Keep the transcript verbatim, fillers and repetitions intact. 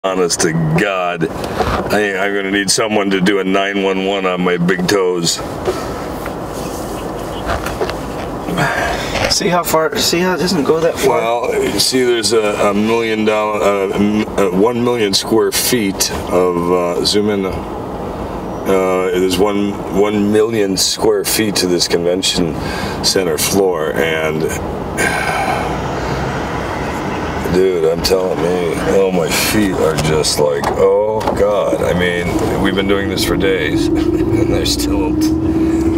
Honest to God, I think I'm gonna need someone to do a nine one one on my big toes. See how far, see how it doesn't go that far? Well, you see there's a, a million dollar, uh, uh, one million square feet of, uh, zoom in, uh, there's one, one million square feet to this convention center floor, and dude, I'm telling me, oh, my feet are just like, oh God. I mean, we've been doing this for days, and they're still